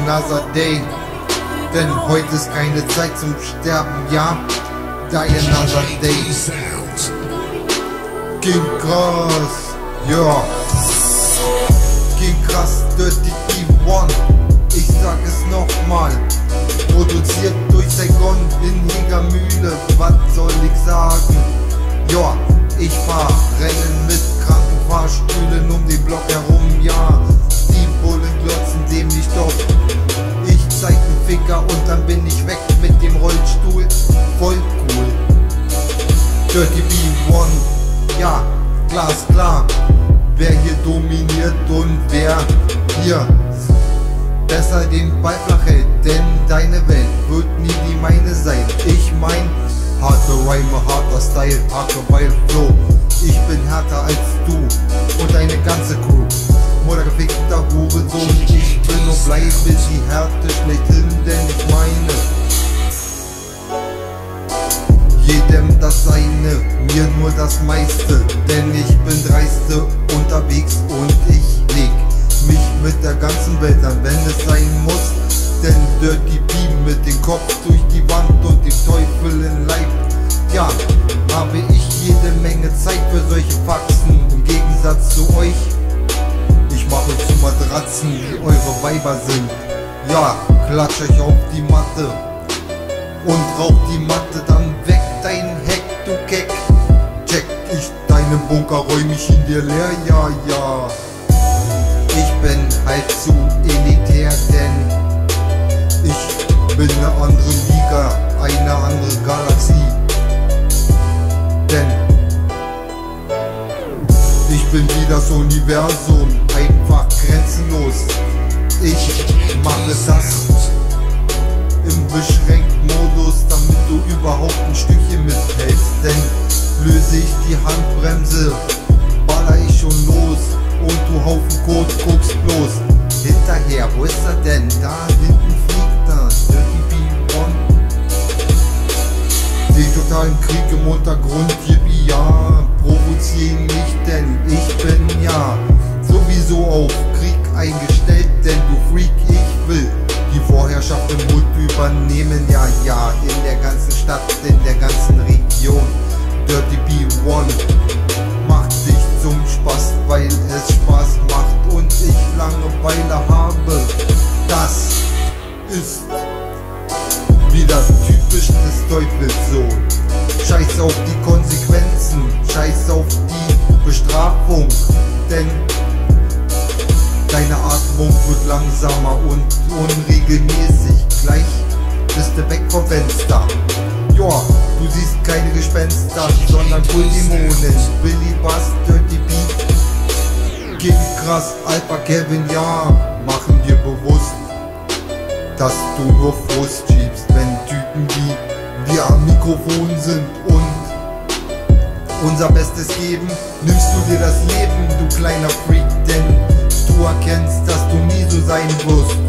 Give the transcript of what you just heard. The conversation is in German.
another day. Denn heute ist keine Zeit zum Sterben, ja. Die another day. King Krass, ja. King Krass, Dirty D1. Ich sag es nochmal. Produziert durch Saigon in Jägermühle. Was soll ich sagen? Ja, ich fahr Rennen mit Krankenfahrstühlen um den Block herum, ja. Die Bullen glotzen dämlich doch. Ich zeig den Finger und dann bin ich weg mit dem Rollstuhl. Voll cool. Dirty D1, ja, glasklar. Wer hier dominiert und wer hier besser den Ball flach hält, denn deine Welt wird nie die meine sein. Ich mein, harte Reime, harter Style, harter Wild Flow. Ich bin härter als du und deine ganze Crew. Mutter gefickter Hurensohn, ich bin und bleibe die Härte schlechthin, denn ich meine, jedem das seine, mir nur das meiste, denn ich bin dreiste unterwegs und ich leg mich mit der ganzen Welt an, wenn es sein muss. Denn Dirty B mit dem Kopf durch die Wand und dem Teufel im Leib. Ja, habe ich jede Menge Zeit für solche Faxen. Im Gegensatz zu euch, ich mache zu Matratzen, die eure Weiber sind. Ja, klatsch euch auf die Matte und rauch die Matte dann weg, dein Heck, du Keck. Check ich deinen Bunker, räum ich ihn dir leer, ja, ja. Ich bin halt zu elitär, denn ich bin eine andere Liga, eine andere Galaxie. Denn ich bin wie das Universum, einfach grenzenlos. Ich mache das im beschränkten Modus, damit du überhaupt ein Stückchen mithältst. Denn löse ich die Handbremse, baller ich schon los. Und du Haufen Kot guckst bloß hinterher, wo ist er denn? Da hinten fliegt er, Dirty D1. Den totalen Krieg im Untergrund, yippie, ja. Provozieren mich, denn ich bin ja sowieso auf Krieg eingestellt, denn du Freak, ich will die Vorherrschaft im Mund übernehmen, ja, ja. In der ganzen Stadt, in der ganzen Region. Dirty D1 macht dich zum Spaß, weil es Spaß macht und ich Langeweile habe. Das ist wieder typisch des Teufels so. Scheiß auf die Konsequenzen, scheiß auf die Bestrafung, denn deine Atmung wird langsamer und unregelmäßig. Gleich bist du weg vom Fenster. Ja, du siehst keine Gespenster, sondern Dämonen. Billy Bass, Dirty B, King Krass, Alpha Kevin, ja. Machen dir bewusst, dass du nur Frust schiebst, wenn Typen wie wir am Mikrofon sind und unser Bestes geben. Nimmst du dir das Leben, du kleiner Freak, denn du erkennst, dass du nie so sein wirst.